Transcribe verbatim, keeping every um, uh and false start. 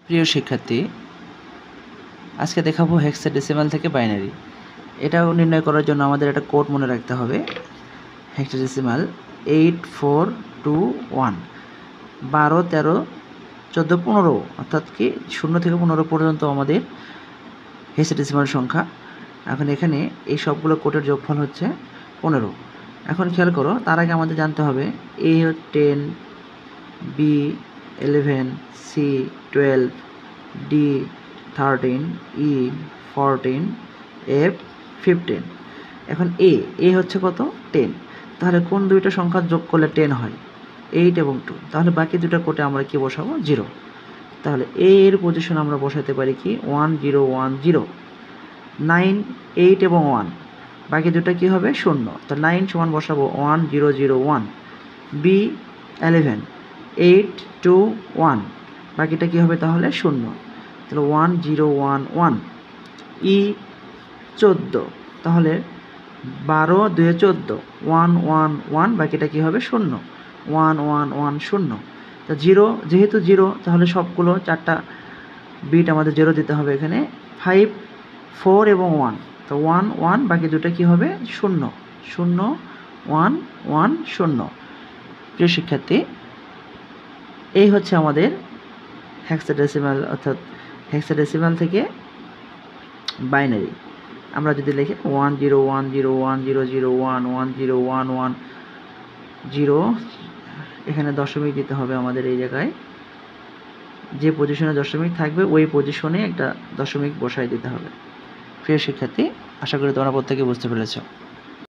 প্রিয় শিক্ষার্থী, আজকে দেখাবো হেক্সাডেসিমাল থেকে বাইনারি। এটাও নির্ণয় করার জন্য আমাদের একটা কোড মনে রাখতে হবে। Hexadecimal eight four two one, বারো তেরো চোদ্দো পনেরো, অর্থাৎ কি শূন্য থেকে পনেরো পর্যন্ত আমাদের হেক্সাডেসিমাল সংখ্যা। এখন এখানে এই সবগুলো কোডের যোগফল হচ্ছে পনেরো। এখন খেয়াল করো, তার আগে আমাদের জানতে হবে A ten, B eleven, C twelve, D thirteen, E fourteen, F fifteen. এখন এ এ হচ্ছে কত? টেন। তাহলে কোন দুইটা সংখ্যা যোগ করলে টেন হয়? এইট এবং টু। তাহলে বাকি দুটো কোটে আমরা কি বসাবো? জিরো। তাহলে এ এর পজিশন আমরা বসাতে পারি কি? One zero one zero. Nine, eight এবং ওয়ান, বাকি দুটো কি হবে? শূন্য। তো নাইন সমান বসাবো one zero zero one. B eleven, eight two one, বাকিটা কী হবে তাহলে? শূন্য। তাহলে one zero one one. E চোদ্দো, তাহলে বারো দুয়ে চোদ্দো, ওয়ান ওয়ান ওয়ান, বাকিটা কী হবে? শূন্য। ওয়ান ওয়ান ওয়ান শূন্য। তো জিরো, যেহেতু জিরো তাহলে সবগুলো চারটা বিট আমাদের জিরো দিতে হবে এখানে। ফাইভ, ফোর এবং ওয়ান, তো ওয়ান ওয়ান, বাকি দুটো কী হবে? শূন্য। শূন্য ওয়ান ওয়ান শূন্য। প্রিয় শিক্ষার্থী, এই হচ্ছে আমাদের হেক্সাডেসিমাল, অর্থাৎ হেক্সাডেসিমাল থেকে বাইনারি। আমরা যদি লিখি one zero one zero one zero zero one one zero one one zero, এখানে দশমিক দিতে হবে আমাদের। এই জায়গায় যে পজিশনে দশমিক থাকবে ওই পজিশনে একটা দশমিক বসায় দিতে হবে। প্রিয় শিক্ষার্থী, আশা করি তোমরা প্রত্যেকে বুঝতে পেরেছ।